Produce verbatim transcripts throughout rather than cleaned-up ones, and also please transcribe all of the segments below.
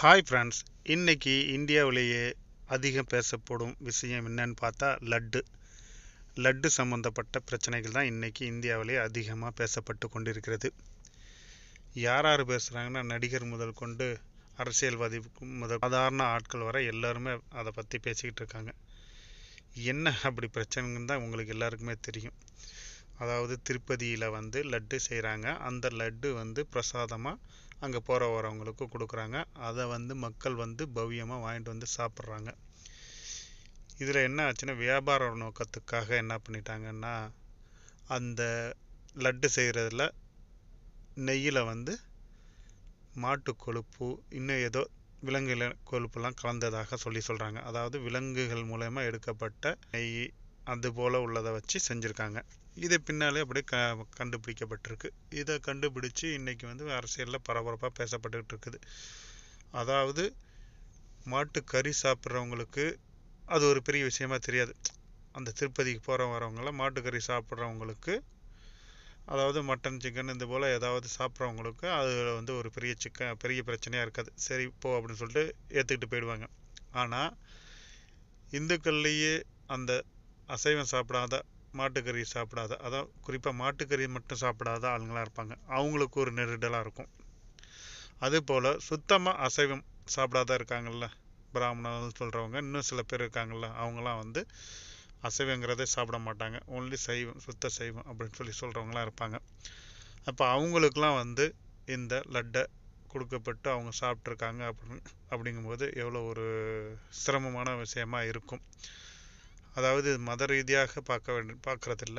Hi friends, இன்னைக்கு இந்தியாவிலேயே அதிகம் பேசப்படும் விஷயம் என்னன்னு பார்த்தா லட்டு லட்டு சம்மந்தப்பட்ட பிரச்சனைகள் தான் இன்னைக்கு இந்தியாவிலேயே அதிகமாக பேசப்பட்டு கொண்டிருக்கிறது. யார் யார் பேசுகிறாங்கன்னா, நடிகர் முதல் கொண்டு அரசியல்வாதி முதல் சாதாரண ஆட்கள் வரை எல்லாருமே அதை பற்றி பேசிக்கிட்டு இருக்காங்க. என்ன அப்படி பிரச்சனைன்னு தான் உங்களுக்கு எல்லாருக்குமே தெரியும். அதாவது திருப்பதியில் வந்து லட்டு செய்கிறாங்க. அந்த லட்டு வந்து பிரசாதமாக அங்கே போகிற வரவங்களுக்கு கொடுக்குறாங்க. அதை வந்து மக்கள் வந்து பவ்யமாக வாங்கிட்டு வந்து சாப்பிட்றாங்க. இதில் என்ன ஆச்சுன்னா, வியாபார நோக்கத்துக்காக என்ன பண்ணிட்டாங்கன்னா, அந்த லட்டு செய்கிறதுல நெய்யில் வந்து மாட்டு கொழுப்பு இன்னும் ஏதோ விலங்கு கொழுப்புலாம் கலந்ததாக சொல்லி சொல்கிறாங்க. அதாவது விலங்குகள் மூலமா எடுக்கப்பட்ட நெய் அது போல் உள்ளதை வச்சு செஞ்சுருக்காங்க. இது பின்னாலே அப்படியே க கண்டுபிடிக்கப்பட்டிருக்கு. இதை கண்டுபிடிச்சி இன்றைக்கி வந்து அரசியலில் பரபரப்பாக பேசப்பட்டுக்கிட்டு இருக்குது. அதாவது மாட்டு கறி சாப்பிட்றவங்களுக்கு அது ஒரு பெரிய விஷயமா தெரியாது. அந்த திருப்பதிக்கு போகிற வரவங்களாம் மாட்டுக்கறி சாப்பிட்றவங்களுக்கு, அதாவது மட்டன் சிக்கன் இந்த போல் ஏதாவது சாப்பிட்றவங்களுக்கு அதில் வந்து ஒரு பெரிய சிக்கன் பெரிய பிரச்சனையாக இருக்காது. சரி போ அப்படின்னு சொல்லிட்டு ஏற்றுக்கிட்டு போயிடுவாங்க. ஆனால் இந்துக்கள்லேயே அந்த அசைவம் சாப்பிடாத, மாட்டுக்கறி சாப்பிடாத, அதான் குறிப்பாக மாட்டுக்கறி மட்டும் சாப்பிடாத ஆளுங்களாக இருப்பாங்க. அவங்களுக்கு ஒரு நெருடலாக இருக்கும். அதுபோல் சுத்தமாக அசைவம் சாப்பிடாத இருக்காங்கள்ல, பிராமணர்கள் சொல்கிறவங்க, இன்னும் சில பேர் இருக்காங்கள்ல, அவங்களாம் வந்து அசைவங்கிறதே சாப்பிட மாட்டாங்க. ஒன்லி சைவம், சுத்த சைவம் அப்படின்னு சொல்லி சொல்கிறவங்களாம் இருப்பாங்க. அப்போ அவங்களுக்கெலாம் வந்து இந்த லட்டை கொடுக்கப்பட்டு அவங்க சாப்பிட்ருக்காங்க அப்படின்னு அப்படிங்கும்போது எவ்வளோ ஒரு சிரமமான விஷயமா இருக்கும். அதாவது மத ரீதியாக பார்க்க வேண்டும் பார்க்குறதில்ல,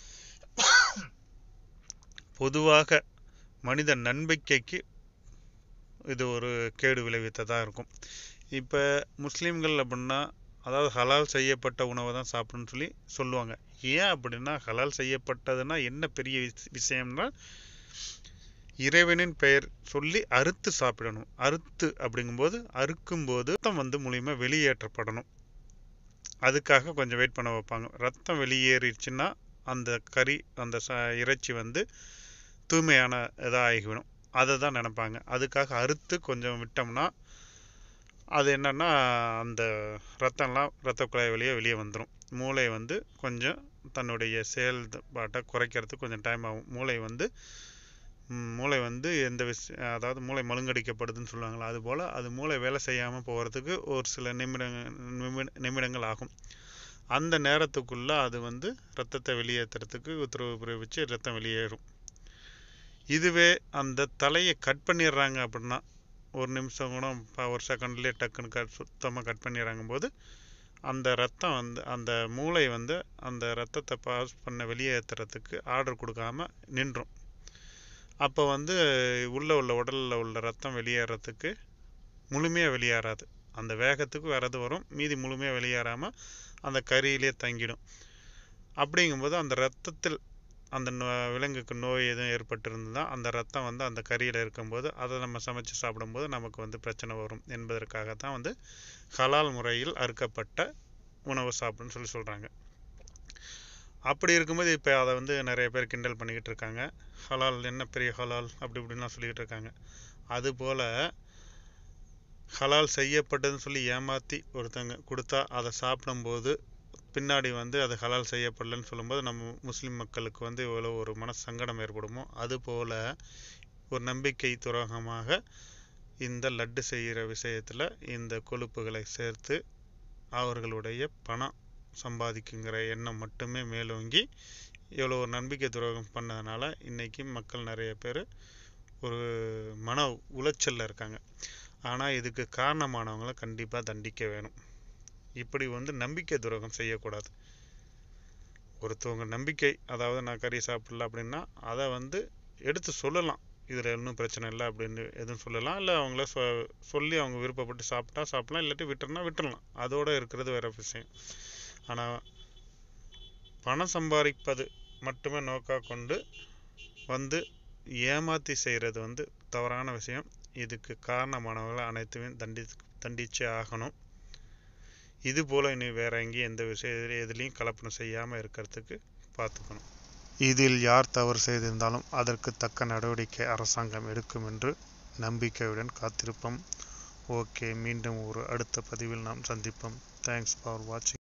பொதுவாக மனித நம்பிக்கைக்கு இது ஒரு கேடு விளைவித்ததாக இருக்கும். இப்போ முஸ்லீம்கள் அப்படின்னா, அதாவது ஹலால் செய்யப்பட்ட உணவை தான் சாப்பிடணும்னு சொல்லி சொல்லுவாங்க. ஏன் அப்படின்னா, ஹலால் செய்யப்பட்டதுன்னா என்ன பெரிய விஷயம்னா, இறைவனின் பெயர் சொல்லி அறுத்து சாப்பிடணும். அறுத்து அப்படிங்கும்போது அறுக்கும்போது ரத்தம் வந்து மூலியமா வெளியேற்றப்படணும். அதுக்காக கொஞ்சம் வெயிட் பண்ண வைப்பாங்க. ரத்தம் வெளியேறிடுச்சுன்னா அந்த கறி அந்த ச இறைச்சி வந்து தூய்மையான இதாக ஆகிவிடும். அதை தான் நினைப்பாங்க. அதுக்காக அறுத்து கொஞ்சம் விட்டோம்னா அது என்னன்னா, அந்த ரத்தம்லாம் ரத்த குழாய் வழியாக வெளியே வந்துடும். மூளை வந்து கொஞ்சம் தன்னுடைய செயல்பாட்டை குறைக்கிறதுக்கு கொஞ்சம் டைம் ஆகும். மூளை வந்து மூளை வந்து எந்த விஷயம், அதாவது மூளை மழுங்கடிக்கப்படுதுன்னு சொல்லுவாங்களா, அதுபோல் அது மூளை வேலை செய்யாமல் போகிறதுக்கு ஒரு சில நிமிடங்கள் நிமிட நிமிடங்கள் ஆகும். அந்த நேரத்துக்குள்ளே அது வந்து ரத்தத்தை வெளியேற்றுறதுக்கு உத்தரவு பிறப்பிச்சு ரத்தம் வெளியேறும். இதுவே அந்த தலையை கட் பண்ணிடுறாங்க அப்படின்னா, ஒரு நிமிஷம் கூட ஒரு செகண்ட்லேயே டக்குன்னு கட் சுத்தமாக கட் பண்ணிடுறாங்க போது அந்த ரத்தம் வந்து அந்த மூளை வந்து அந்த ரத்தத்தை பாஸ் பண்ண வெளியேற்றுறதுக்கு ஆர்டர் கொடுக்காம நின்றும். அப்போ வந்து உள்ளே உள்ள உடலில் உள்ள ரத்தம் வெளியேறதுக்கு முழுமையாக வெளியேறாது. அந்த வேகத்துக்கு வரது வரும், மீதி முழுமையாக வெளியேறாமல் அந்த கறியிலே தங்கிடும். அப்படிங்கும்போது அந்த ரத்தத்தில் அந்த நோ விலங்குக்கு நோய் எதுவும் ஏற்பட்டிருந்ததுன்னா அந்த ரத்தம் வந்து அந்த கறியில் இருக்கும்போது அதை நம்ம சமைச்சு சாப்பிடும்போது நமக்கு வந்து பிரச்சனை வரும் என்பதற்காகத்தான் வந்து ஹலால் முறையில் அறுக்கப்பட்ட உணவு சாப்பிடுன்னு சொல்லி சொல்கிறாங்க. அப்படி இருக்கும்போது இப்போ அதை வந்து நிறைய பேர் கிண்டல் பண்ணிக்கிட்டு இருக்காங்க. ஹலால் என்ன பெரிய ஹலால் அப்படி இப்படின்லாம் சொல்லிக்கிட்டு இருக்காங்க. அதுபோல் ஹலால் செய்யப்பட்டதுன்னு சொல்லி ஏமாற்றி ஒருத்தங்க கொடுத்தா அதை சாப்பிடும்போது பின்னாடி வந்து அது ஹலால் செய்யப்படலன்னு சொல்லும்போது நம்ம முஸ்லீம் மக்களுக்கு வந்து எவ்வளோ ஒரு மன சங்கடம் ஏற்படுமோ, அதுபோல் ஒரு நம்பிக்கை துரோகமாக இந்த லட்டு செய்கிற விஷயத்தில் இந்த கொழுப்புகளை சேர்த்து அவர்களுடைய பணம் சம்பாதிக்குங்கிற எண்ணம் மட்டுமே மேலோங்கி எவ்வளோ ஒரு நம்பிக்கை துரோகம் பண்ணதுனால இன்றைக்கி மக்கள் நிறைய பேர் ஒரு மன உளைச்சலில் இருக்காங்க. ஆனால் இதுக்கு காரணமானவங்களை கண்டிப்பாக தண்டிக்க வேணும். இப்படி வந்து நம்பிக்கை துரோகம் செய்யக்கூடாது. ஒருத்தவங்க நம்பிக்கை, அதாவது நான் கறி சாப்பிடல அப்படின்னா அதை வந்து எடுத்து சொல்லலாம், இதில் இன்னும் பிரச்சனை இல்லை அப்படின்னு எதுவும் சொல்லலாம். இல்லை அவங்கள சொ சொல்லி அவங்க விருப்பப்பட்டு சாப்பிட்டா சாப்பிடலாம், இல்லாட்டி விட்டுறனா விட்டுடலாம். அதோடு இருக்கிறது வேறு விஷயம். ஆனால் பணம் சம்பாதிப்பது மட்டுமே நோக்காக கொண்டு வந்து ஏமாற்றி செய்கிறது வந்து தவறான விஷயம். இதுக்கு காரணமானவர்களை அனைத்துமே தண்டி தண்டிச்சே ஆகணும். இது போல் இனி வேற எங்கேயும் எந்த விஷயம் எதுலேயும் கலப்பணம் செய்யாமல் இருக்கிறதுக்கு பார்த்துக்கணும். இதில் யார் தவறு செய்திருந்தாலும் அதற்கு தக்க நடவடிக்கை அரசாங்கம் எடுக்கும் என்று நம்பிக்கையுடன் காத்திருப்போம். ஓகே, மீண்டும் ஒரு அடுத்த பதிவில் நாம் சந்திப்போம். தேங்க்ஸ் ஃபார் வாட்சிங்.